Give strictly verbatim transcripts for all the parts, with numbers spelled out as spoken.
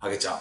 ハゲちゃん。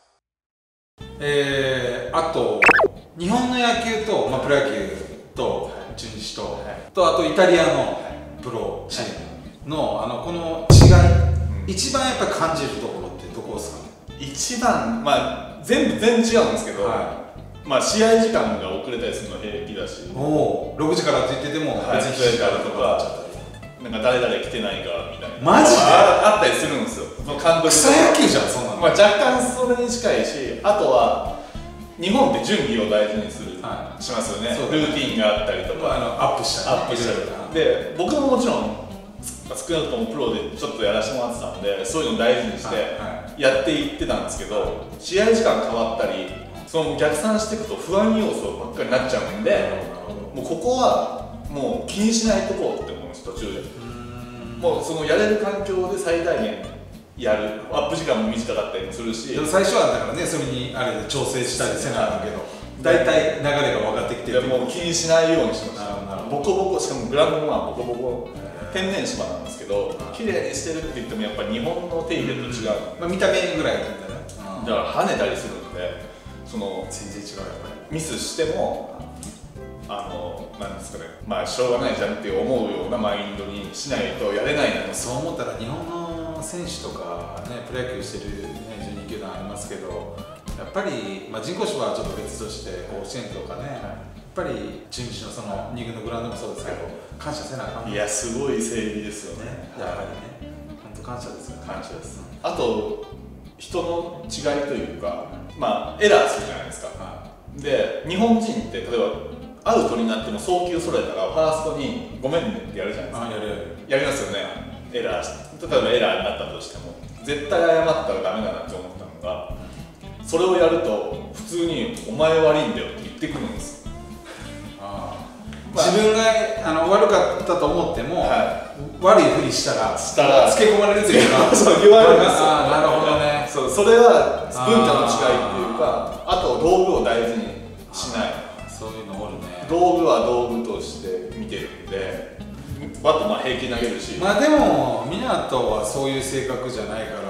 えー、あと日本の野球と、まあ、プロ野球と中日と、はい、とあとイタリアのプロチームの、はい、あのこの違い、うん、一番やっぱり感じるところってどこですかね。 一番、まあ全部全然違うんですけど、はい、まあ試合時間が遅れたりするのは平気だし、 おろくじからって言ってても別にしちじからとか、 なんか誰々来てないかみたいなマジであ, あったりするんですよ。その監督草野球じゃんそんなの。 まあ若干それに近いし、あとは日本って準備を大事にする、はい、しますよね。ルーティンがあったりとか、 あのアップしたり、ね、 アップしたりとかで、僕ももちろん少なくともプロでちょっとやらせてもらってたんで、そういうのを大事にしてやっていってたんですけど、はいはい、試合時間変わったりその逆算していくと不安要素ばっかりになっちゃうんで、もうここはもう気にしないとこうって思うんです。途中でもうそのやれる環境で最大限やる。アップ時間も短かったりもするし、 でも最初はだからね、それにあれで調整したりせなあかんけど、大体流れが分かってきてる。 もう気にしないようにしました。ボコボコ、しかもグラウンドはボコボコ天然芝なんですけど、綺麗にしてるって言ってもやっぱり日本の手入れと違う、 まあ、見た目ぐらいだったら、だから跳ねたりするので、その全然違う。やっぱりミスしてもあのなんですかね、まあしょうがないじゃんって思うようなマインドにしないとやれないなと。 そう思ったら日本の選手とかね、プロ野球してる、ね、じゅうに球団ありますけど、やっぱり、まあ、人工芝はちょっと別として甲子園とかね、やっぱり中日のそのに軍のグラウンドもそうですけど、感謝せなあかん。 いやすごい整備ですよね。 やっぱりね、本当感謝ですよね。 感謝です。あと人の違いというか、まあエラーするじゃないですか。で日本人って例えばアウトになっても送球それたらファーストにごめんねってやるじゃないですか。 あ、やるやるやりますよね。エラー例えばエラーになったとしても絶対謝ったらダメだなって思ったのが、それをやると普通に「お前悪いんだよ」って言ってくるんです。 あ、まあ、自分があの悪かったと思っても、はい、悪いふりしたらしたらつけ込まれるというかそう言われるんですよ。 ああ、なるほどね。 そう、それは文化の違いっていうか、あと道具を大事にしない。 そういうのおるね。 道具は道具として見てるんで、バットまあ平気投げるし、 まあでも湊はそういう性格じゃないから、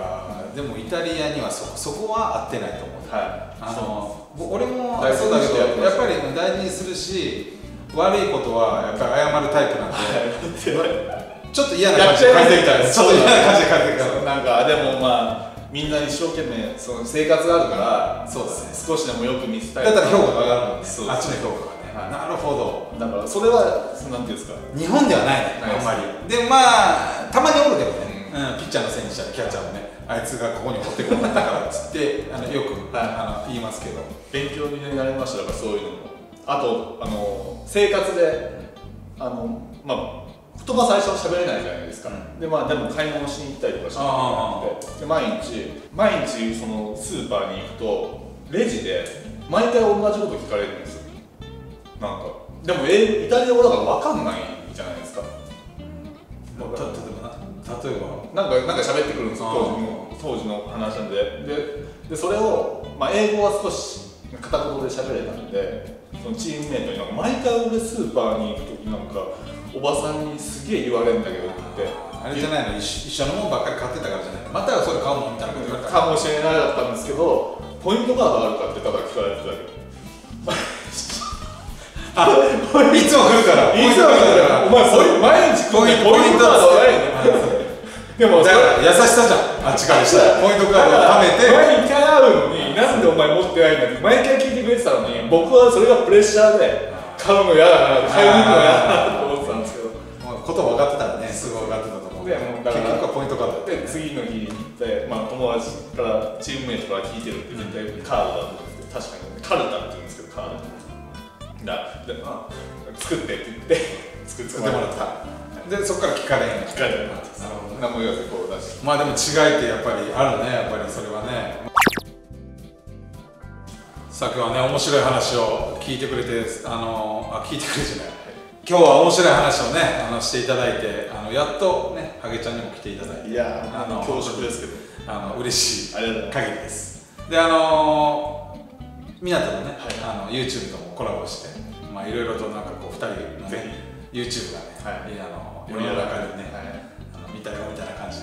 でもイタリアにはそこそこは合ってないと思う。はい、あの俺もそうだけど、やっぱり大事にするし、悪いことはやっぱり謝るタイプなんで、ちょっと嫌な感じで返ってきたり、ちょっと嫌な感じで返ってきたり、 なんかでもまあみんな一生懸命その生活があるから、そうだね、少しでもよく見せたい。 だったら評価が上がるもんね。あっちの評価が。なるほど。 だからそれはなんていうんですか、 日本ではないね、あんまり。でもまあたまにおるけどね、ピッチャーのせいにしたらキャッチャーもね、あいつがここに持ってこなかったからっつってあのよくあの言いますけど、 勉強になりました。だからそういうのも、あとあの生活であのまあ言葉最初喋れないじゃないですか。でまあでも買い物しに行ったりとかしなきゃいけなくて、で毎日毎日そのスーパーに行くとレジで毎回同じこと聞かれるんですよ。なんかでもイタリア語だから分かんないじゃないですか。 例えばなんかなんか喋ってくるんですよ、当時の当時の話なんで、ででそれを、まあ、英語は少し片言で喋れたんで、そのチームメイトになんか毎回俺スーパーに行く時なんかおばさんにすげえ言われるんだけどって、 あれじゃないの、一緒のもんばっかり買ってたからじゃないの、またはそれ買うのみたいなこと言われたかもしれないだったんですけど、ポイントカードあるかってただ聞かれてただけ。 あ、いつも来るから、 いつも来るから、お前毎日ポイントカードないの。でもだから優しさじゃん、あっちからしたらポイントカードを貯めて毎回会うのに、なんでお前持ってないんだって毎回聞いてくれてたのに、僕はそれがプレッシャーで買うの嫌だな、買いに行くの嫌だなと思ってたんですけど、 こと分かってたらね、すぐ分かってたと思う。でもだから結局はポイントカードで、次の日に行って、まあ、友達からチームメイトから聞いてるって絶対カードだと思って、確かにカルタって言うんですけど、カードだで、まあ、作ってって言って作ってもらった。でそこから聞かれへん。 聞かれへん。何も言わずこう出して。 まあでも違いってやっぱりあるね、やっぱりそれはね。さあ今日はね、面白い話を聞いてくれて、あのあ聞いてくれじゃない。今日は面白い話をね、あのしていただいて、あのやっとね、ハゲちゃんにも来ていただいて、 いやあの恐縮ですけど、 あの嬉しい限りです。で、あの湊のね、あの YouTube ともコラボして、まあいろいろとなんかこうふたりのね YouTube がね、あの世の中にね、あの見たよみたいな感じでね言わ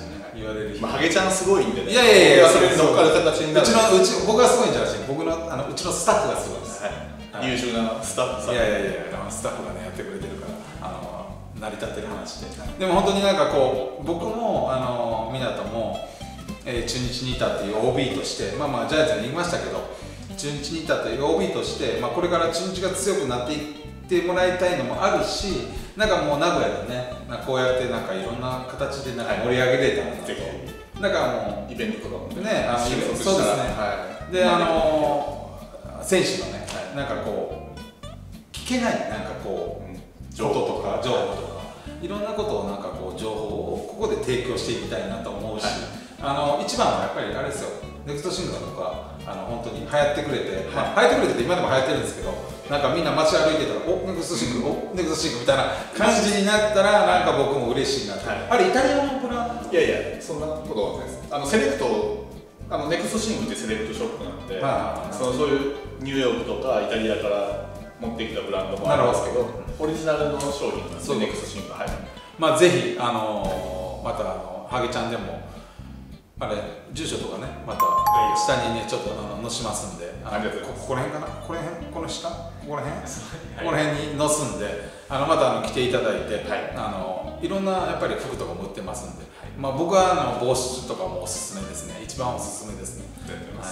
われる日、 まあ、ハゲちゃんすごいんでね、 いやいやいや、 それに乗っかる形になる。 うちのうち僕がすごいんじゃなくて、僕のあのうちのスタッフがすごいです。 はい、優秀なスタッフさん。 いやいやいや、スタッフがねやってくれてるから、あの成り立ってる話で。でも本当になんかこう僕もあの湊も、えー、中日にいたっていう オービー として、まあまあジャイアンツに言いましたけど、中日にいたという オービー として、まあこれから中日が強くなっていってもらいたいのもあるし、なんかもう名古屋でね、なんかこうやってなんかいろんな形でなんか盛り上げれたらなと。だからもうイベントとかもね、あのそうですね。はい。であの選手のね、なんかこう聞けないなんかこう情報とか情報とかいろんなことをなんかこう情報をここで提供していきたいなと思うし、あの一番はやっぱりあれですよ。ネクストシングルとかあの本当に流行ってくれて、まあ流行ってくれて今でも流行ってるんですけど、なんかみんな街歩いてたらおネクストシングルおネクストシングルみたいな感じになったらなんか僕も嬉しいなと。あれイタリアのブランド？ いやいやそんなことはないです。あのセレクトあのネクストシングルってセレクトショップなので、そのそういうニューヨークとかイタリアから持ってきたブランドもあるんですけど、オリジナルの商品なんでネクストシングル、はい。まあぜひあのまたあのハゲちゃんでも。あれ住所とかねまた下にねちょっとあの載しますんで、あの こ, ここら辺かなこの辺この下ここら辺、はい、ここら辺に載すんで、あのまたあの来ていただいて、はい、あのいろんなやっぱり服とかも売ってますんで、はい、まあ僕はあの帽子とかもおすすめですね。一番おすすめですね。はい、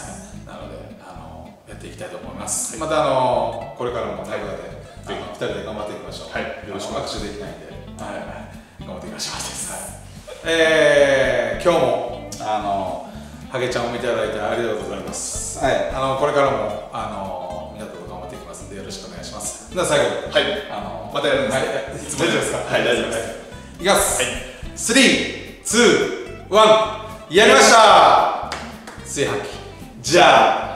なのであのやっていきたいと思います。はい、またあのこれからも名古屋でふたりで頑張っていきましょう。はい、よろしく握手できないんで、はい、頑張っていきましょう。はいえー、今日もあのハゲちゃんを見ていただいてありがとうございます。はい、あのこれからもあの皆と頑張っていきますのでよろしくお願いします。では最後に、はい、あのまたやるんですか？はい、いつも大丈夫ですか？はい、大丈夫です。いきます。はい、スリー、ツー、ワン、やりました。炊飯器。じゃあ。